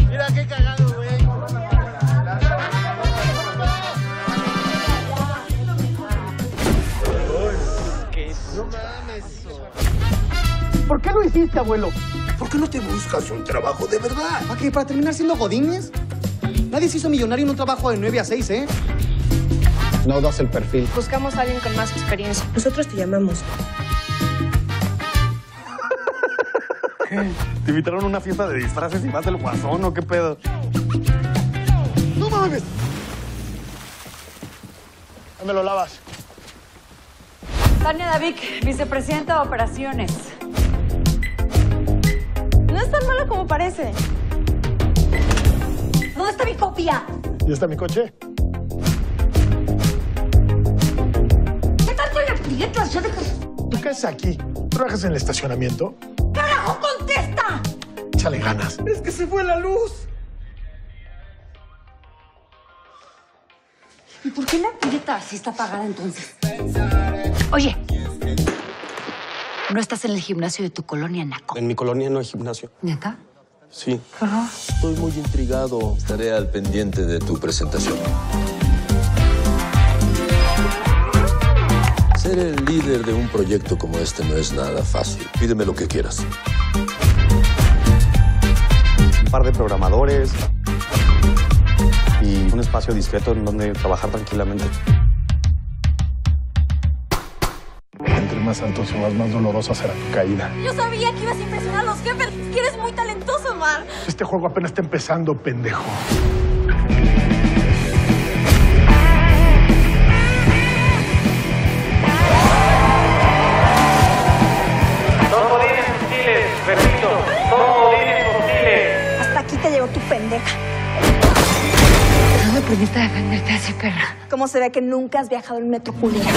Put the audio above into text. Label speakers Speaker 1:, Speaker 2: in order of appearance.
Speaker 1: Mira qué cagado, güey. No mames.
Speaker 2: ¿Por qué lo hiciste, abuelo?
Speaker 3: ¿Por qué no te buscas un trabajo de verdad?
Speaker 2: ¿Para qué? ¿Para terminar siendo godines? Nadie se hizo millonario en un trabajo de 9 a 6, ¿eh? No das el perfil.
Speaker 4: Buscamos a alguien con más experiencia.
Speaker 5: Nosotros te llamamos.
Speaker 6: ¿Qué? ¿Te invitaron a una fiesta de disfraces y vas del Guasón o qué pedo?
Speaker 1: ¡No mames! ¿Dónde lo lavas?
Speaker 7: Tania Davic, vicepresidenta de Operaciones.
Speaker 4: No es tan malo como parece.
Speaker 7: ¿Dónde está mi copia?
Speaker 1: ¿Ya está mi coche?
Speaker 7: ¿Qué tal con las dietas?
Speaker 1: ¿Tú qué haces aquí? ¿Trabajas en el estacionamiento?
Speaker 7: ¡Carajo, contesta!
Speaker 1: Échale ganas.
Speaker 2: ¡Es que se fue la luz!
Speaker 7: ¿Y por qué la dieta así está apagada entonces? Oye, no estás en el gimnasio de tu colonia, naco.
Speaker 8: En mi colonia no hay gimnasio.
Speaker 7: ¿Neta?
Speaker 8: Sí.
Speaker 7: Ajá.
Speaker 9: Estoy muy intrigado. Estaré al pendiente de tu presentación. Ser el líder de un proyecto como este no es nada fácil. Pídeme lo que quieras.
Speaker 6: Un par de programadores y un espacio discreto en donde trabajar tranquilamente.
Speaker 1: Entre más alto subas, más dolorosa será tu caída.
Speaker 4: Yo sabía que ibas a impresionar a los jefes. Que eres muy talentoso, Omar.
Speaker 1: Este juego apenas está empezando, pendejo.
Speaker 10: Son bodines hostiles, repito, son bodines hostiles.
Speaker 4: Hasta aquí te llegó tu pendeja.
Speaker 7: ¿Cómo aprendiste a defenderte así, perra?
Speaker 4: ¿Cómo se ve que nunca has viajado en metro, culera?